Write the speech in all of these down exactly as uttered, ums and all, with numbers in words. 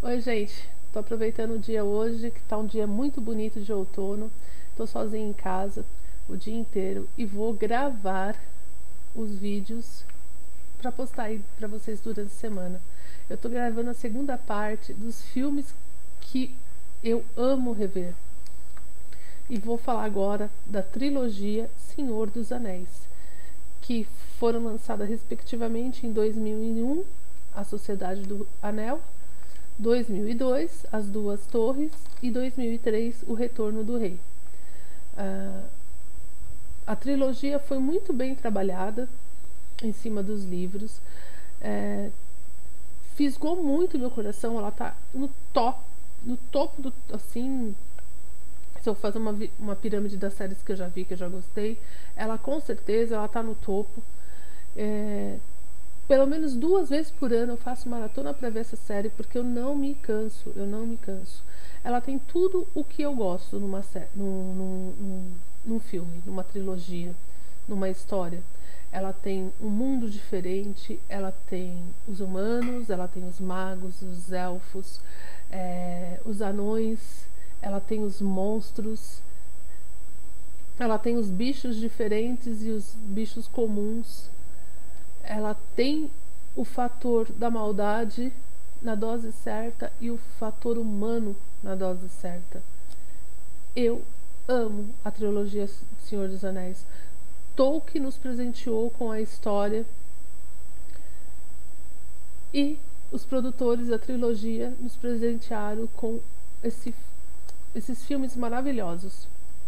Oi, gente. Tô aproveitando o dia hoje, que tá um dia muito bonito de outono. Tô sozinha em casa o dia inteiro e vou gravar os vídeos para postar aí para vocês durante a semana. Eu tô gravando a segunda parte dos filmes que eu amo rever. E vou falar agora da trilogia Senhor dos Anéis, que foram lançadas respectivamente em dois mil e um, A Sociedade do Anel, dois mil e dois, As Duas Torres, e dois mil e três, O Retorno do Rei. Uh, a trilogia foi muito bem trabalhada em cima dos livros, é, fisgou muito meu coração. Ela tá no top, no topo do, assim, se eu fazer uma, uma pirâmide das séries que eu já vi, que eu já gostei, ela com certeza ela tá no topo. É, pelo menos duas vezes por ano eu faço maratona para ver essa série, porque eu não me canso, eu não me canso. Ela tem tudo o que eu gosto numa série, num, num, num, num filme, numa trilogia, numa história. Ela tem um mundo diferente, ela tem os humanos, ela tem os magos, os elfos, é, os anões, ela tem os monstros, ela tem os bichos diferentes e os bichos comuns. Ela tem o fator da maldade na dose certa e o fator humano na dose certa. Eu amo a trilogia Senhor dos Anéis. Tolkien nos presenteou com a história e os produtores da trilogia nos presentearam com esse, esses filmes maravilhosos.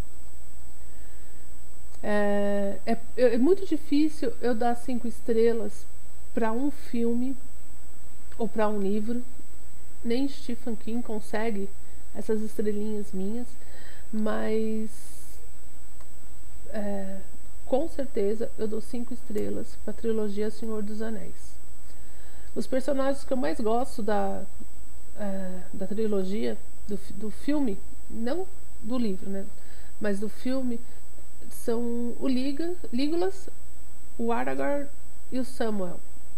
É, é, é muito difícil eu dar cinco estrelas para um filme ou para um livro. Nem Stephen King consegue essas estrelinhas minhas, mas é, com certeza eu dou cinco estrelas para a trilogia Senhor dos Anéis. Os personagens que eu mais gosto da, é, da trilogia, do, do filme, não do livro, né, mas do filme, são o Liga, Legolas, o Aragorn e o Samuel.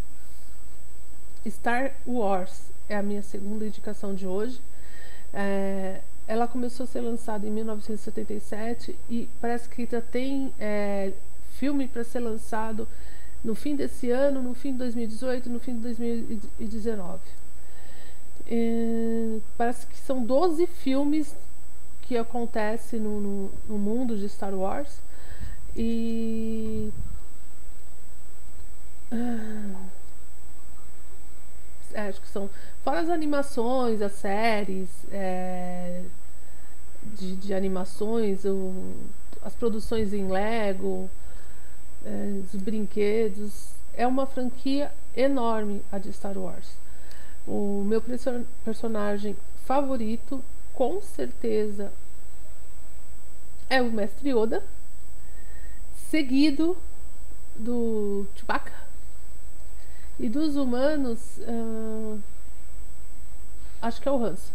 Star Wars é a minha segunda indicação de hoje. É, ela começou a ser lançada em mil novecentos e setenta e sete e parece que já tem é, filme para ser lançado no fim desse ano, no fim de dois mil e dezoito, no fim de dois mil e dezenove. É, parece que são doze filmes que acontecem no, no, no mundo de Star Wars. E ah, é, acho que são, fora as animações, as séries é, de, de animações, o, as produções em Lego, é, os brinquedos. É uma franquia enorme a de Star Wars. O meu personagem favorito, com certeza, é o Mestre Yoda, seguido do Chewbacca. E dos humanos, uh, acho que é o Hans.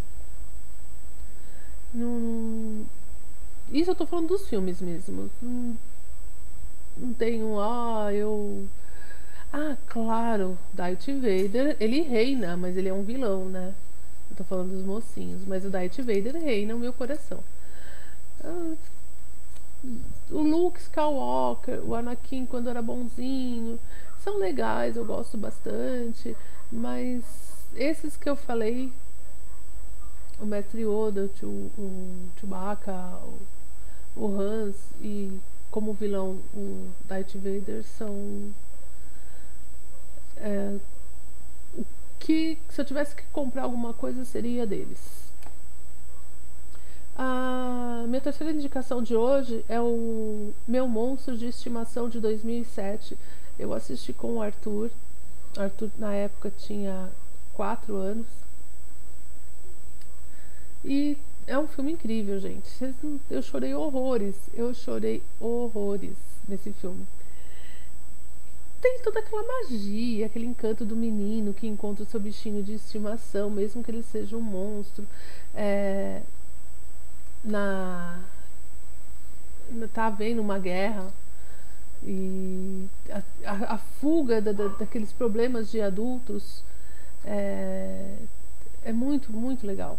Não, isso eu tô falando dos filmes mesmo. Não, não tenho, ah, eu... Ah, claro, Darth Vader, ele reina, mas ele é um vilão, né? Eu tô falando dos mocinhos, mas o Darth Vader reina no meu coração. Uh, o Luke Skywalker, o Anakin quando era bonzinho, são legais, eu gosto bastante, mas esses que eu falei, o Mestre Yoda, o, o Chewbacca, o, o Hans e como vilão o Darth Vader, são é, o que, se eu tivesse que comprar alguma coisa, seria deles. A minha terceira indicação de hoje é o Meu Monstro de Estimação de dois mil e sete. Eu assisti com o Arthur. Arthur na época tinha quatro anos. E é um filme incrível, gente. Eu chorei horrores. Eu chorei horrores nesse filme. Tem toda aquela magia, aquele encanto do menino que encontra o seu bichinho de estimação, mesmo que ele seja um monstro. É... na tá havendo uma guerra e a, a, a fuga da, da, daqueles problemas de adultos é, é muito muito, muito legal.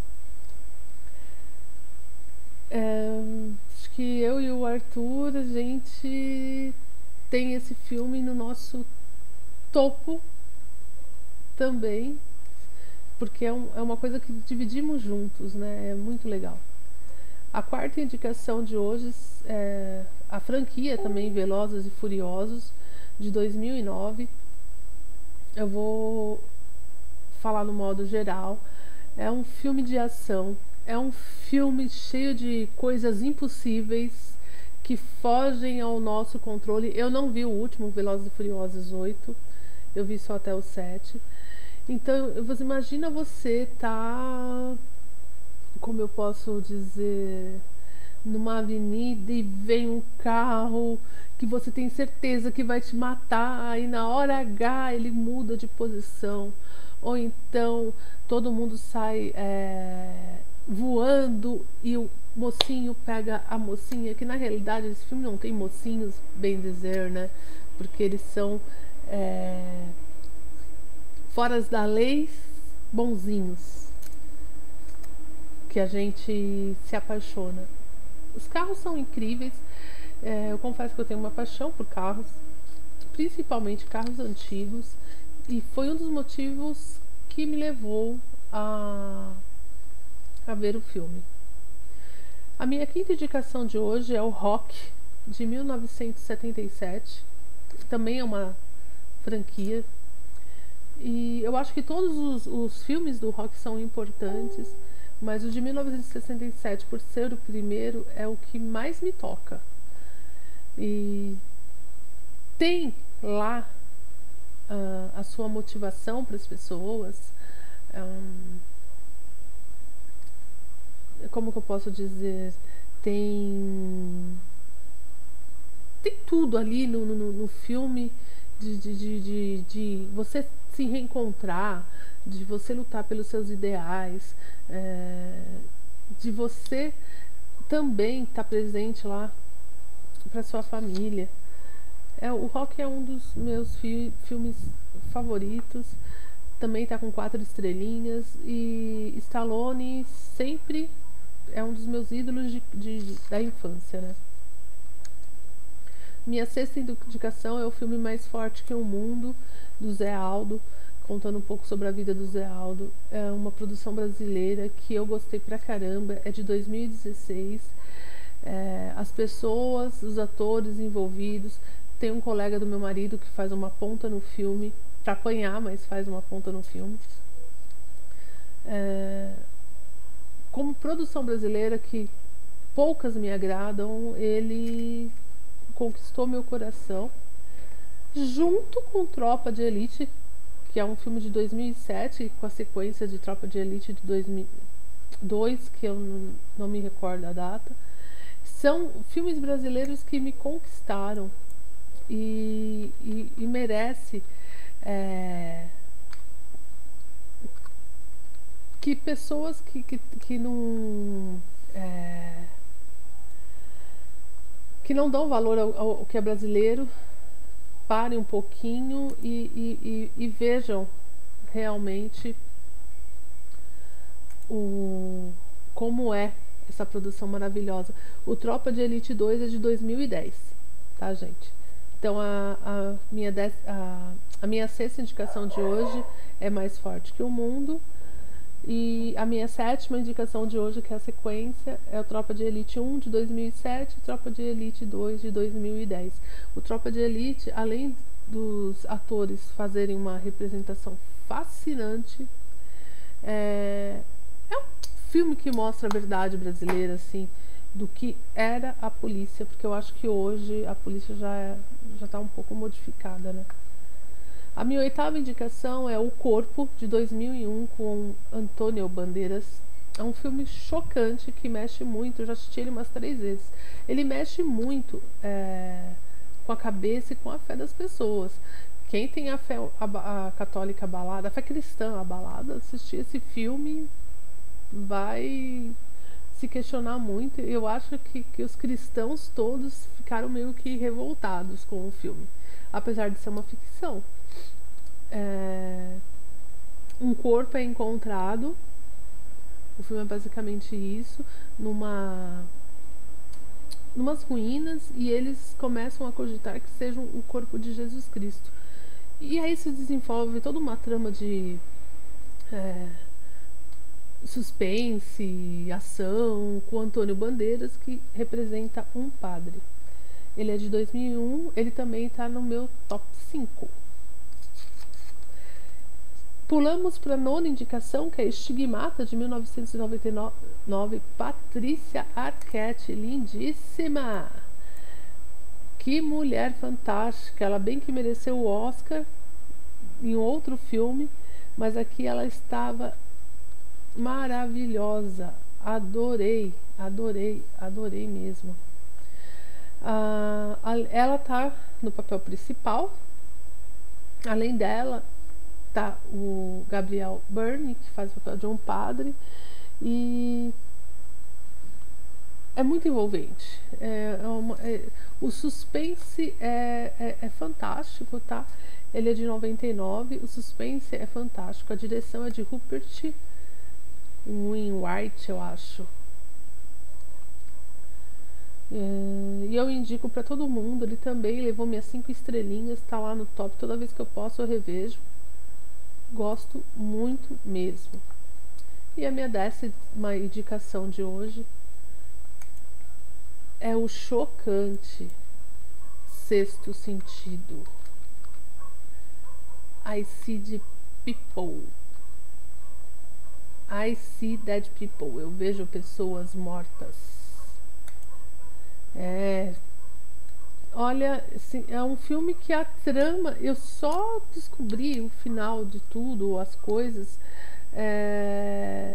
É, acho que eu e o Arthur, a gente tem esse filme no nosso topo também, porque é, um, é uma coisa que dividimos juntos, né? É muito legal. A quarta indicação de hoje é a franquia também, Velozes e Furiosos, de dois mil e nove. Eu vou falar no modo geral. É um filme de ação, é um filme cheio de coisas impossíveis que fogem ao nosso controle. Eu não vi o último, Velozes e Furiosos oito, eu vi só até o sete. Então, você imagina você tá, como eu posso dizer, numa avenida e vem um carro que você tem certeza que vai te matar, aí na hora H ele muda de posição, ou então todo mundo sai é, voando e o mocinho pega a mocinha, que na realidade esse filme não tem mocinhos, bem dizer, né? Porque eles são é, fora da lei, bonzinhos, que a gente se apaixona. Os carros são incríveis. É, eu confesso que eu tenho uma paixão por carros, principalmente carros antigos, e foi um dos motivos que me levou a, a ver o filme. A minha quinta indicação de hoje é o Rock, de mil novecentos e setenta e sete. Também é uma franquia. E eu acho que todos os, os filmes do Rock são importantes, mas o de mil novecentos e sessenta e sete, por ser o primeiro, é o que mais me toca. E tem lá uh, a sua motivação para as pessoas. Um, como que eu posso dizer? Tem tem tudo ali no, no, no filme de, de, de, de, de você se reencontrar, de você lutar pelos seus ideais, é, de você também estar presente lá para sua família. É, o Rock é um dos meus fi filmes favoritos. Também está com quatro estrelinhas. E Stallone sempre é um dos meus ídolos de, de, da infância, né? Minha sexta indicação é o filme Mais Forte que o Mundo, do Zé Aldo, contando um pouco sobre a vida do Zé Aldo. É uma produção brasileira que eu gostei pra caramba, é de dois mil e dezesseis. É, as pessoas, os atores envolvidos. Tem um colega do meu marido que faz uma ponta no filme, pra apanhar, mas faz uma ponta no filme. É, como produção brasileira, que poucas me agradam, ele conquistou meu coração, junto com Tropa de Elite, que é um filme de dois mil e sete, com a sequência de Tropa de Elite de dois mil e dois, que eu não, não me recordo a data. São filmes brasileiros que me conquistaram e, e, e merece é, que pessoas que, que, que não é, que não dão valor ao, ao que é brasileiro parem um pouquinho e, e, e, e vejam realmente o, como é essa produção maravilhosa. O Tropa de Elite dois é de dois mil e dez, tá, gente? Então a, a, minha, dez, a, a minha sexta indicação de hoje é Mais Forte que o Mundo. E a minha sétima indicação de hoje, que é a sequência, é o Tropa de Elite um de dois mil e sete e Tropa de Elite dois de dois mil e dez. O Tropa de Elite, além dos atores fazerem uma representação fascinante, é, é um filme que mostra a verdade brasileira, assim, do que era a polícia, porque eu acho que hoje a polícia já é, já está um pouco modificada, né? A minha oitava indicação é O Corpo, de dois mil e um, com Antônio Bandeiras. É um filme chocante que mexe muito, eu já assisti ele umas três vezes. Ele mexe muito é, com a cabeça e com a fé das pessoas. Quem tem a fé a, a católica abalada, a fé cristã abalada, assistir esse filme vai se questionar muito. Eu acho que, que os cristãos todos ficaram meio que revoltados com o filme, apesar de ser uma ficção. É, um corpo é encontrado O filme é basicamente isso, numa numas ruínas, e eles começam a cogitar que sejam o corpo de Jesus Cristo. E aí se desenvolve toda uma trama de é, suspense, ação, com Antônio Bandeiras, que representa um padre. Ele é de dois mil e um, ele também está no meu top cinco. Pulamos para a nona indicação, que é Estigmata, de mil novecentos e noventa e nove, Patrícia Arquette, lindíssima! Que mulher fantástica! Ela bem que mereceu o Oscar em outro filme, mas aqui ela estava maravilhosa. Adorei, adorei, adorei mesmo. Ah, ela tá no papel principal. Além dela tá o Gabriel Byrne, que faz o papel de um padre, e é muito envolvente. É, é uma, é, o suspense é, é, é fantástico, tá? Ele é de noventa e nove, o suspense é fantástico. A direção é de Rupert Wainwright, eu acho. É, e eu indico para todo mundo. Ele também levou minhas cinco estrelinhas, tá lá no top. Toda vez que eu posso eu revejo. Gosto muito mesmo. E a minha décima indicação de hoje é o chocante Sexto Sentido. I see the people. I see dead people. Eu vejo pessoas mortas. É... Olha, assim, é um filme que a trama... Eu só descobri o final de tudo, as coisas... É...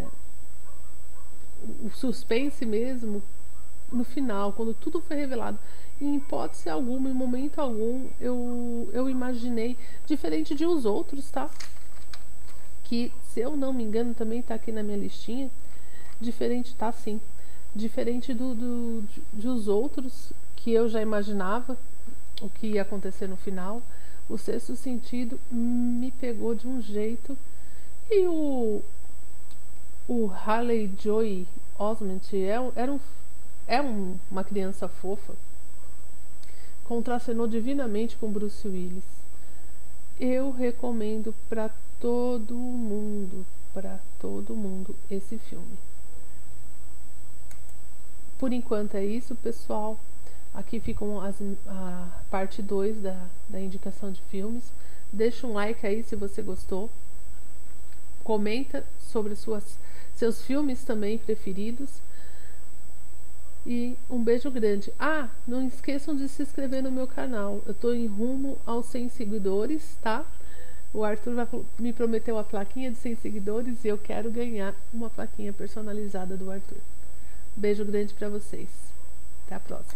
O suspense mesmo no final, quando tudo foi revelado. Em hipótese alguma, em momento algum, eu, eu imaginei, diferente de os outros, tá? Que, se eu não me engano, também tá aqui na minha listinha. Diferente, tá sim. Diferente do, do, de, dos outros, que eu já imaginava o que ia acontecer no final. O Sexto Sentido me pegou de um jeito. E o, o Haley Joel Osment é, era um, é um, uma criança fofa. Contracenou divinamente com Bruce Willis. Eu recomendo para todo mundo, para todo mundo esse filme. Por enquanto é isso, pessoal. Aqui ficam as, a parte dois da, da indicação de filmes. Deixa um like aí se você gostou. Comenta sobre suas, seus filmes também preferidos. E um beijo grande. Ah, não esqueçam de se inscrever no meu canal. Eu tô em rumo aos cem seguidores, tá? O Arthur vai, me prometeu a plaquinha de cem seguidores e eu quero ganhar uma plaquinha personalizada do Arthur. Beijo grande pra vocês. Até a próxima.